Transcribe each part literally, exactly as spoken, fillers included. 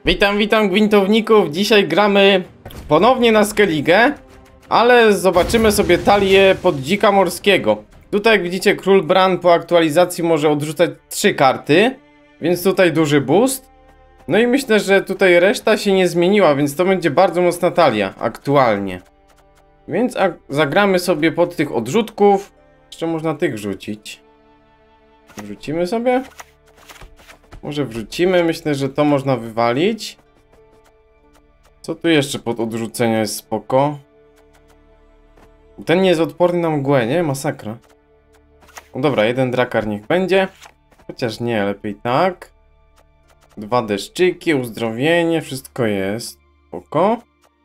Witam, witam gwintowników. Dzisiaj gramy ponownie na Skellige, ale zobaczymy sobie talię pod dzika morskiego. Tutaj jak widzicie, król Bran po aktualizacji może odrzucać trzy karty, więc tutaj duży boost. No i myślę, że tutaj reszta się nie zmieniła, więc to będzie bardzo mocna talia aktualnie. Więc zagramy sobie pod tych odrzutków. Jeszcze można tych rzucić. Wrzucimy sobie? Może wrzucimy, myślę, że to można wywalić. Co tu jeszcze pod odrzucenia jest spoko? Ten nie jest odporny na mgłę, nie? Masakra. No dobra, jeden drakar niech będzie. Chociaż nie, lepiej tak. Dwa deszczyki, uzdrowienie, wszystko jest. Spoko.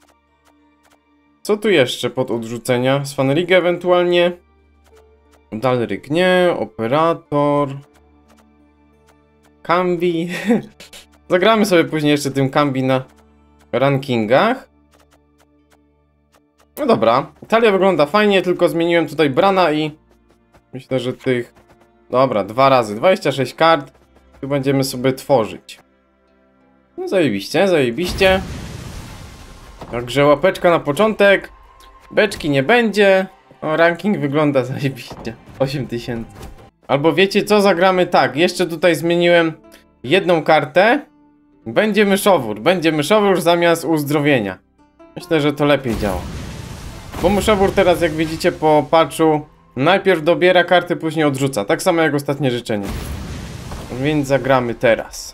Co tu jeszcze pod odrzucenia? Svanrige ewentualnie. Dalryk nie, operator. Kambi. Zagramy sobie później jeszcze tym Kambi na rankingach. No dobra, talia wygląda fajnie, tylko zmieniłem tutaj Brana i myślę, że tych... Dobra, dwa razy, dwadzieścia sześć kart. Tu będziemy sobie tworzyć. No zajebiście, zajebiście. Także łapeczka na początek. Beczki nie będzie. O, ranking wygląda zajebiście. osiem tysięcy. Albo wiecie co, zagramy tak. Jeszcze tutaj zmieniłem jedną kartę. Będzie myszowór. Będzie myszowór zamiast uzdrowienia. Myślę, że to lepiej działa. Bo myszowór teraz, jak widzicie po patchu, najpierw dobiera karty, później odrzuca. Tak samo jak ostatnie życzenie. Więc zagramy teraz.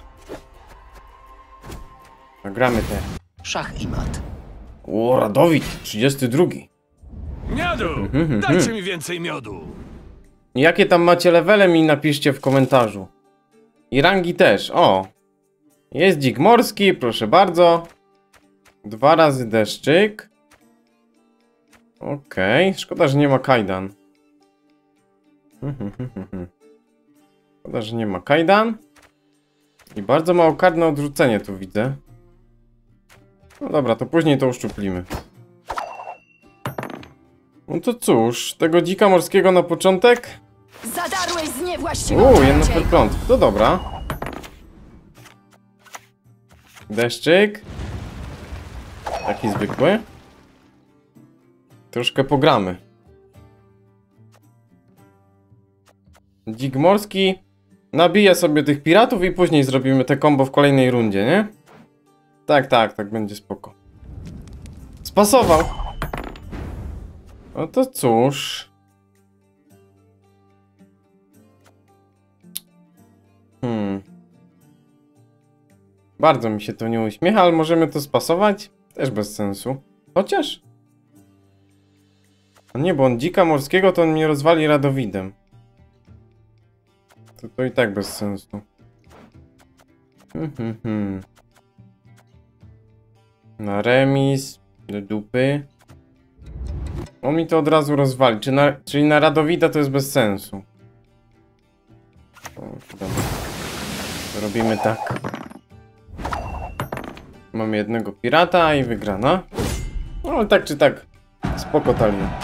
Zagramy teraz. Szach i mat. O, Radowid, trzydziesty drugi. Miodu! Dajcie mi więcej miodu! Jakie tam macie levele, mi napiszcie w komentarzu. I rangi też, o. Jest dzik morski, proszę bardzo. Dwa razy deszczyk. Okej, okay. Szkoda, że nie ma kajdan. Szkoda, że nie ma kajdan. I bardzo mało kart na odrzucenie tu widzę. No dobra, to później to uszczuplimy. No to cóż, tego dzika morskiego na początek. Zadarłeś z niewłaściwą Uuu, jedno prąd. To dobra. Deszczyk. Taki zwykły. Troszkę pogramy. Dzik morski nabija sobie tych piratów i później zrobimy te combo w kolejnej rundzie, nie? Tak, tak, tak będzie spoko. Spasował. No to cóż. Hmm. Bardzo mi się to nie uśmiecha, ale możemy to spasować? Też bez sensu. Chociaż? No nie, bo on dzika morskiego to on mnie rozwali Radowidem. To, to i tak bez sensu. Hmm, hmm, hmm. Na remis. Do dupy. On mi to od razu rozwali. Czy na, czyli na Radowida to jest bez sensu. O, dobra. Robimy tak. Mamy jednego pirata i wygrana. No ale tak czy tak. Spoko talia.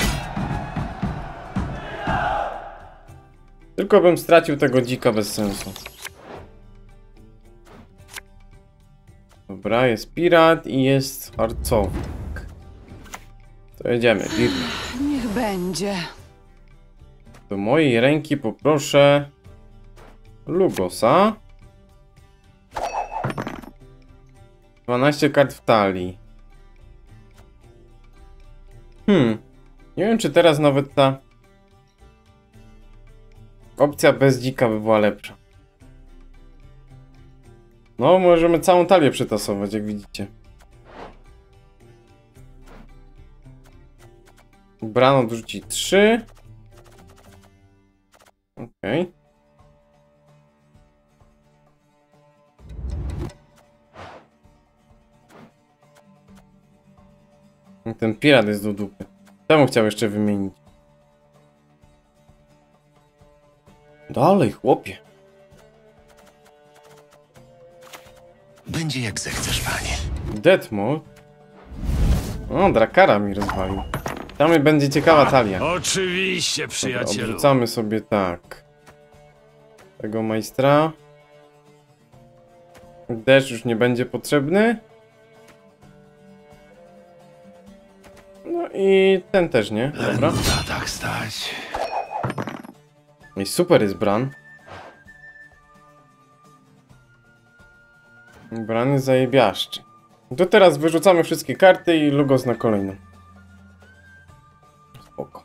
Tylko bym stracił tego dzika bez sensu. Dobra, jest pirat i jest harcownik. To jedziemy, Birmy. Niech będzie. Do mojej ręki poproszę Lugosa. dwanaście kart w talii. Hmm. Nie wiem, czy teraz nawet ta opcja bez dzika by była lepsza. No, możemy całą talię przetasować, jak widzicie. Bran odrzuci trzy. Okej. Okay. Ten pirat jest do dupy. Temu chciał jeszcze wymienić. Dalej, chłopie. Będzie jak zechcesz, panie. Death mode. O, drakara mi rozwalił. Tam będzie ciekawa talia. Oczywiście, przyjacielu. Dobra, odrzucamy sobie tak. Tego majstra. Deszcz już nie będzie potrzebny. No i ten też nie, dobra. tak stać. I super jest Bran. Bran jest zajebiaszczy. To teraz wyrzucamy wszystkie karty i Lugos na kolejną. Spoko.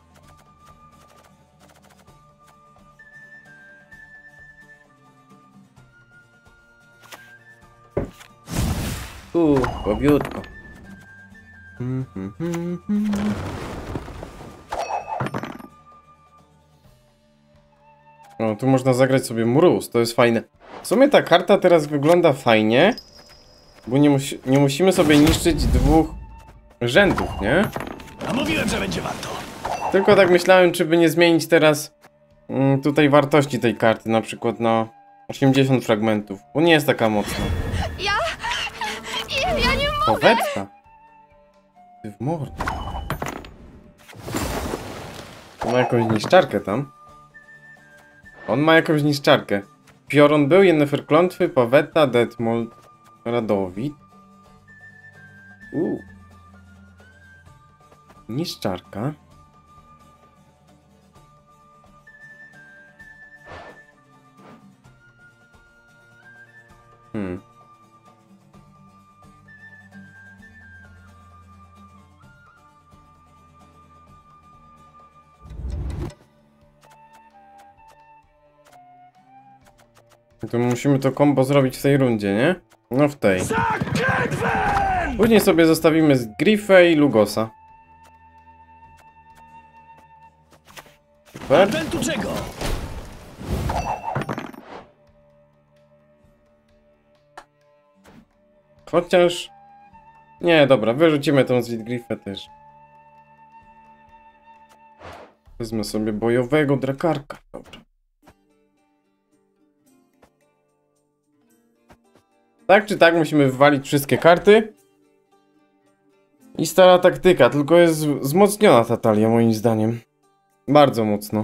Uuu, kobiutko. O, tu można zagrać sobie mróz, to jest fajne. W sumie ta karta teraz wygląda fajnie, bo nie, musi, nie musimy sobie niszczyć dwóch rzędów, nie? A mówiłem, że będzie warto. Tylko tak myślałem, czy by nie zmienić teraz mm, tutaj wartości tej karty, na przykład na osiemdziesiąt fragmentów, bo nie jest taka mocna. Ja... Ja, ja nie mogę! Poweczka! Ty w mordę. On ma jakąś niszczarkę tam. On ma jakąś niszczarkę. Piorun był, Yennefer Klątwy, Pawetta, Detmold, Radowid. Uuu. Niszczarka. Hmm. To musimy to combo zrobić w tej rundzie, nie? No w tej. Później sobie zostawimy z Griffę i Lugosa. Super. tu czego? Chociaż... Nie, dobra, wyrzucimy tą z Griffę też. Wezmę sobie bojowego drakarka. Dobra. Tak czy tak musimy wywalić wszystkie karty. I stara taktyka, tylko jest wzmocniona ta talia moim zdaniem. Bardzo mocno.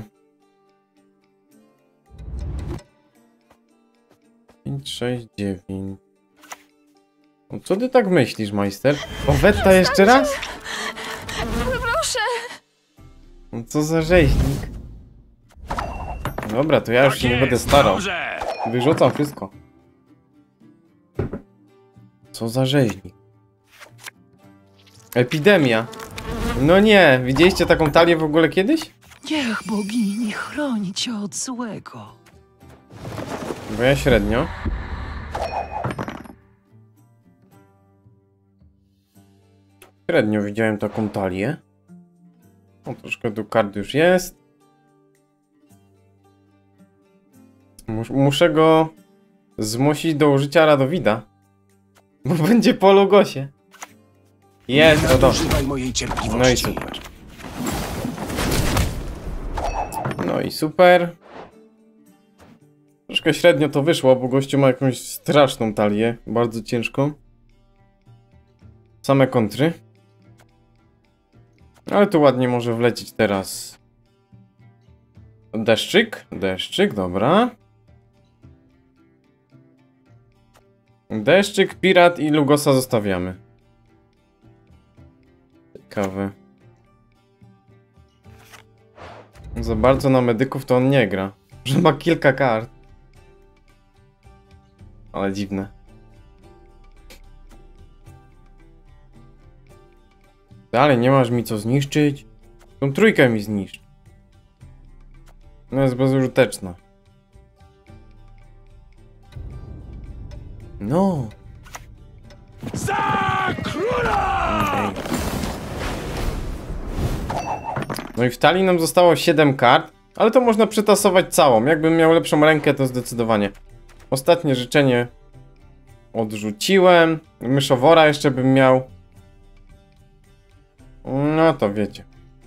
pięć, sześć, dziewięć. No co ty tak myślisz, majster? Owetta jeszcze raz? Proszę! No co za rzeźnik. Dobra, to ja już się nie będę starał. Dobrze. Wyrzucam wszystko. Co za rzeźnik. Epidemia. No nie, widzieliście taką talię w ogóle kiedyś? Niech bogini chroni cię od złego. Bo ja średnio. Średnio widziałem taką talię. O, troszkę tu kart już jest. Mus muszę go zmusić do użycia Radowida. Bo będzie po Lugosie. Jest, no dobrze. mojej cierpliwości. No i super. No i super. Troszkę średnio to wyszło, bo gościu ma jakąś straszną talię. Bardzo ciężką. Same kontry. Ale tu ładnie może wlecieć teraz. Deszczyk. Deszczyk, dobra. Deszczyk, pirat i Lugosa zostawiamy. Ciekawe. Za bardzo na medyków to on nie gra. Że ma kilka kart. Ale dziwne. Dalej nie masz mi co zniszczyć. Tą trójkę mi zniszcz. No jest bezużyteczna. No. Za króla! Okay. No i w talii nam zostało siedem kart, ale to można przetasować całą. Jakbym miał lepszą rękę, to zdecydowanie. Ostatnie życzenie odrzuciłem. Myszowora jeszcze bym miał. No to wiecie.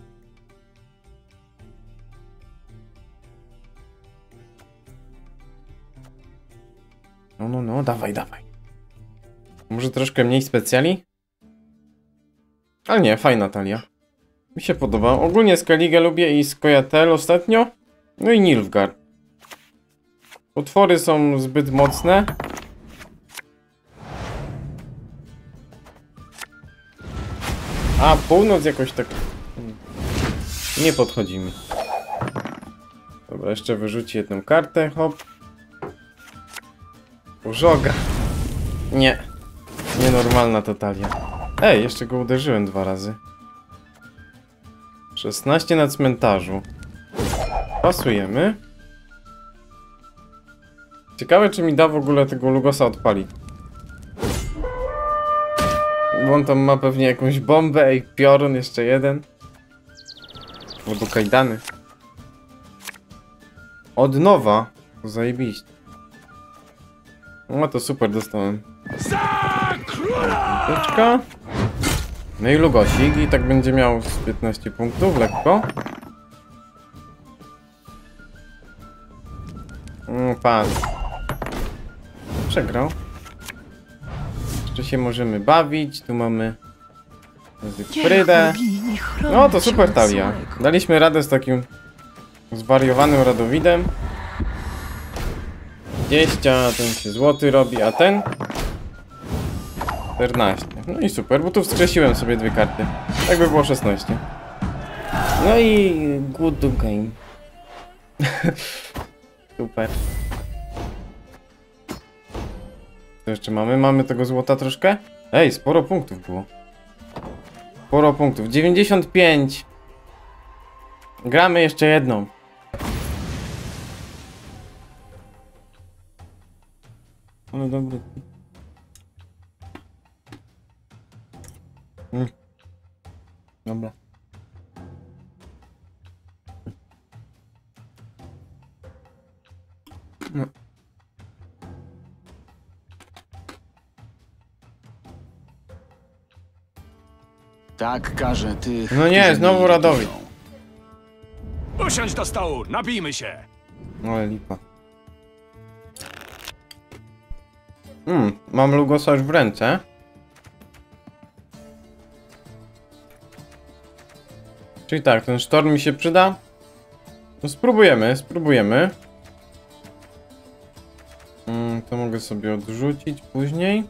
No, no, no, dawaj, dawaj. Może troszkę mniej specjali? Ale nie, fajna talia. Mi się podoba. Ogólnie Skellige lubię i Scoia'tael ostatnio. No i Nilfgaard. Utwory są zbyt mocne. A, północ jakoś tak... Nie podchodzi mi. Dobra, jeszcze wyrzuci jedną kartę, hop. Użoga. Nie. Nienormalna to talia. Ej, jeszcze go uderzyłem dwa razy. szesnaście na cmentarzu. Pasujemy. Ciekawe, czy mi da w ogóle tego Lugosa odpalić. Bo on tam ma pewnie jakąś bombę i piorun, jeszcze jeden. Albo kajdany. Od nowa. To zajebiście. No to super, dostałem. Teczka. No i Lugosik i tak będzie miał z piętnaście punktów, lekko. Mm, pan. Przegrał. Jeszcze się możemy bawić. Tu mamy Zygfrydę. No to super talia. Daliśmy radę z takim zwariowanym Radowidem. dwadzieścia, ten się złoty robi, a ten czternaście. No i super, bo tu wskrzesiłem sobie dwie karty. Tak by było szesnaście. No i good game. Super. Co jeszcze mamy? Mamy tego złota troszkę? Ej, sporo punktów było. Sporo punktów. dziewięćdziesiąt pięć. Gramy jeszcze jedną. Ale dobry. Mm. Dobra. No. Tak każe tych... No nie, którzy znowu mnie Radowid. piszą. Usiądź do stołu, napijmy się. Ale lipa. Hmm, mam Lugosa już w ręce. Czyli tak, ten sztorm mi się przyda. No spróbujemy, spróbujemy. Hmm, to mogę sobie odrzucić później.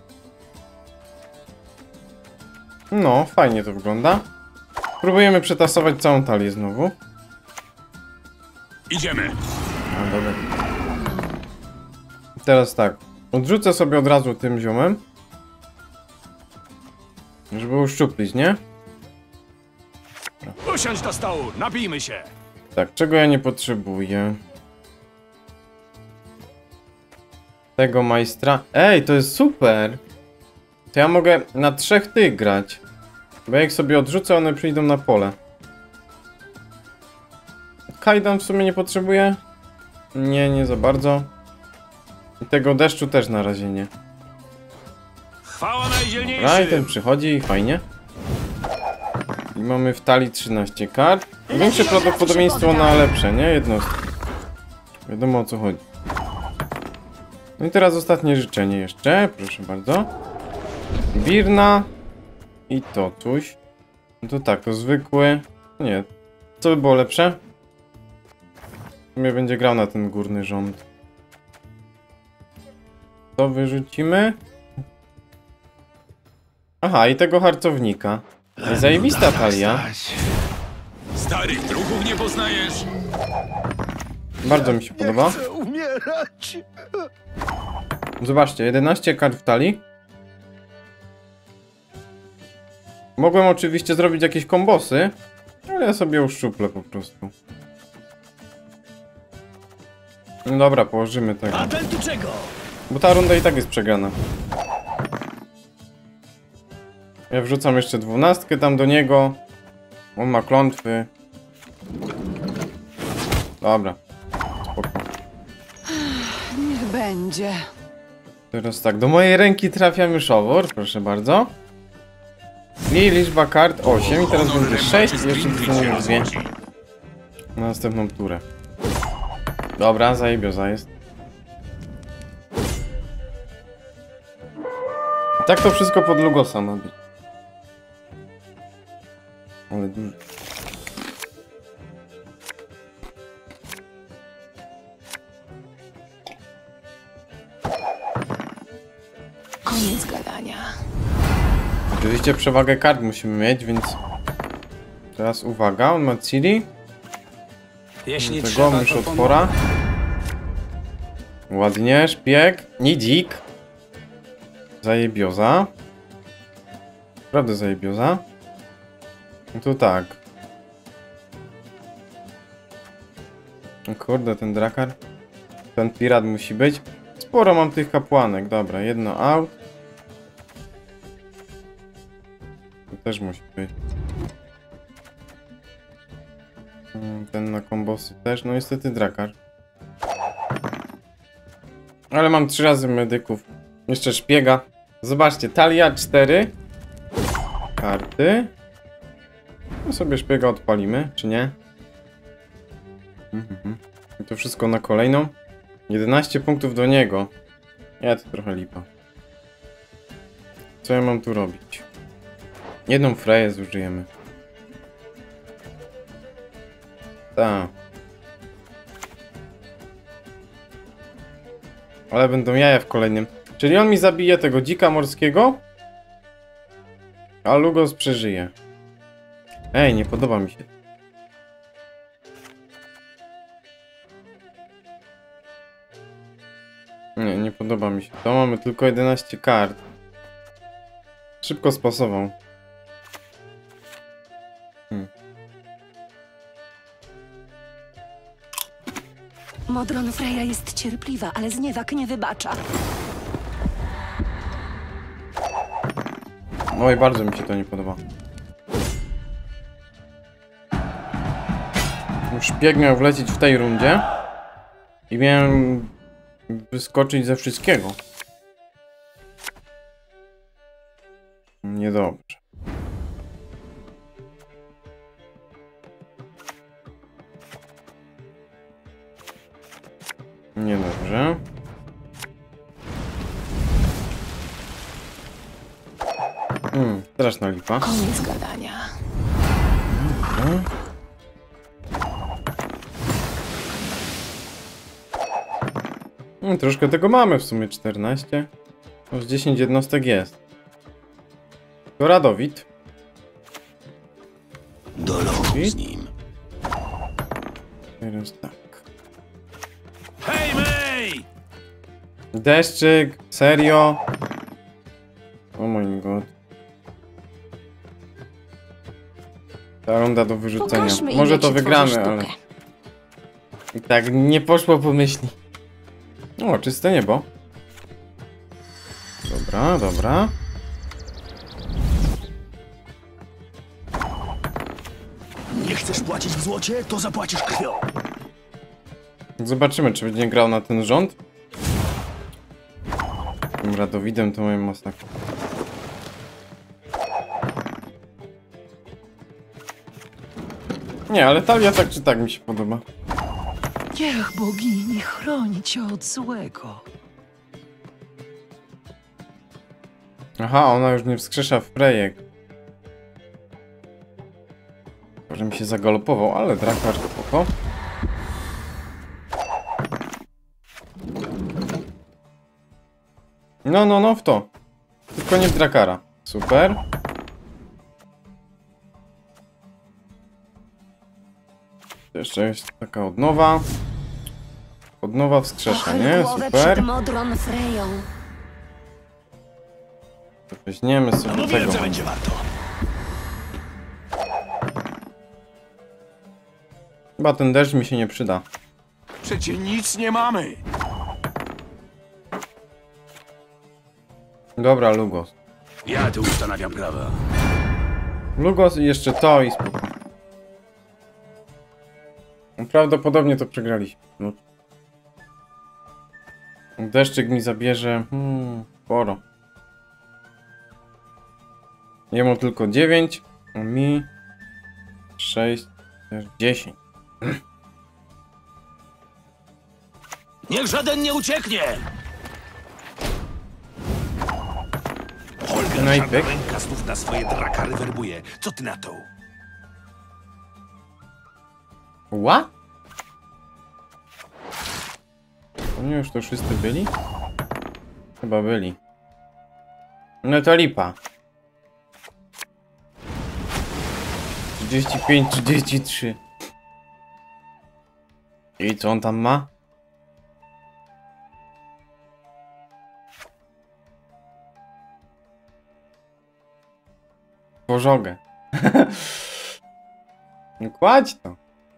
No, fajnie to wygląda. Spróbujemy przetasować całą talię znowu. Idziemy. No dobra. Teraz tak. Odrzucę sobie od razu tym ziomem. Żeby uszczuplić, nie? Usiądź do stołu, napijmy się. Tak, czego ja nie potrzebuję? Tego majstra. Ej, to jest super! To ja mogę na trzech tych grać. Bo jak sobie odrzucę, one przyjdą na pole. Kajdan w sumie nie potrzebuję? Nie, nie za bardzo. I tego deszczu też na razie nie. Chwała najdzielniejszym. Dobra, i ten przychodzi i fajnie. I mamy w talii trzynaście kart. Większe prawdopodobieństwo na lepsze, nie? Jednostki. Wiadomo o co chodzi. No i teraz ostatnie życzenie jeszcze, proszę bardzo. Birna. I to coś. No to tak, to zwykły. Nie. Co by było lepsze? W sumie będzie grał na ten górny rząd. To wyrzucimy. Aha, i tego harcownika. Zajebista talia. Starych druhów nie poznajesz? Bardzo mi się podoba. Chcę umierać. Zobaczcie, jedenaście kart w talii. Mogłem oczywiście zrobić jakieś kombosy, ale ja sobie uszczuplę po prostu. No dobra, położymy tego. A ten tu czego? Bo ta runda i tak jest przegrana. Ja wrzucam jeszcze dwunastkę tam do niego. On ma klątwy. Dobra. Spoko. Niech będzie. Teraz tak, do mojej ręki trafia myszowór, proszę bardzo. I liczba kart osiem i teraz będzie sześć i jeszcze dostaniemy dwie na następną turę. Dobra, zajebioza jest. I tak to wszystko pod Lugosa ma być. Ale dużo. Koniec gadania. Oczywiście przewagę kart musimy mieć, więc... Teraz uwaga, on ma Ciri. Jeśli Tego trzeba, mysz to otwora. Ładnie, szpieg. Nidzik. Zajebioza. Prawda zajebioza. No to tak. O kurde, ten drakar. Ten pirat musi być. Sporo mam tych kapłanek. Dobra, jedno out. To też musi być. Ten na kombosy też. No niestety drakar. Ale mam trzy razy medyków. Jeszcze szpiega. Zobaczcie, talia cztery. Karty. No sobie szpiega odpalimy, czy nie? Mhm. I to wszystko na kolejną. jedenaście punktów do niego. Ja to trochę lipa. Co ja mam tu robić? Jedną freję zużyjemy. Tak. Ale będą jaja w kolejnym. Czyli on mi zabije tego dzika morskiego, a Lugos przeżyje. Ej, nie podoba mi się. Nie, nie podoba mi się. To mamy tylko jedenaście kart. Szybko spasował. Hmm. Modron Freya jest cierpliwa, ale zniewag nie wybacza. No i bardzo mi się to nie podoba. Już szpieg miał wlecieć w tej rundzie i miałem wyskoczyć ze wszystkiego. Niedobrze. Niedobrze. Hmm, straszna lipa. Koniec gadania. Dobra. Hmm, troszkę tego mamy w sumie, czternaście. Już dziesięć jednostek jest. To Radowid. Do lochu z nim. Teraz tak. Hej, May! Deszczyk, serio? O mój god. Ta runda do wyrzucenia. Pokażmy im, Może jak to się wygramy, tworzy ale... sztukę. I tak nie poszło po myśli. O, czyste niebo. Dobra, dobra. Nie chcesz płacić w złocie, to zapłacisz krwią. Zobaczymy, czy będzie grał na ten rząd. Tym Radowidem to moim masakrą. Nie, ale talia tak czy tak mi się podoba. Niech bogini chroni cię od złego. Aha, ona już nie wskrzesza frejek. Może mi się zagalopował, ale drakar spoko. No, no, no, w to. Tylko nie w drakara. Super. Jeszcze jest taka odnowa. Odnowa wskrzesza, nie? Głowę Super. przed Modron Freją. Weźmiemy sobie No tego. wiem, co będzie warto. Chyba ten deszcz mi się nie przyda. Przecie nic nie mamy. Dobra, Lugos. Ja tu ustanawiam prawa. Lugos i jeszcze to i spoko. Prawdopodobnie to przegraliśmy. No. Deszczyk mi zabierze... Hmm, sporo. Jemu tylko dziewięć, a mi... sześć, dziesięć. Niech żaden nie ucieknie! Holger, No i czarna pyk. ręka znów na swoje drakary werbuje. Co ty na to? What? Oni już to wszyscy byli? Chyba byli. No to lipa. trzydzieści pięć, trzydzieści trzy. I co on tam ma? Pożogę. No kładź to.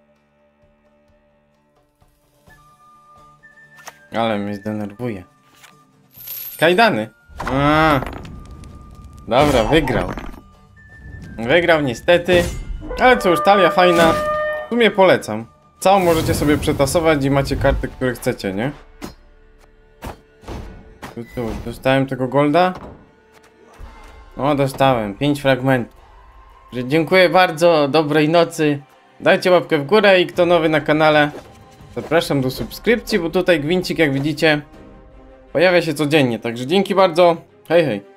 Ale mnie zdenerwuje. Kajdany. A. Dobra, wygrał. Wygrał niestety. Ale cóż, talia fajna. W sumie polecam. Całą możecie sobie przetasować i macie karty, które chcecie, nie? Tu, tu, dostałem tego golda? O, dostałem. pięć fragmentów. Dziękuję bardzo, dobrej nocy. Dajcie łapkę w górę i kto nowy na kanale, zapraszam do subskrypcji, bo tutaj gwincik, jak widzicie, pojawia się codziennie. Także dzięki bardzo. Hej, hej.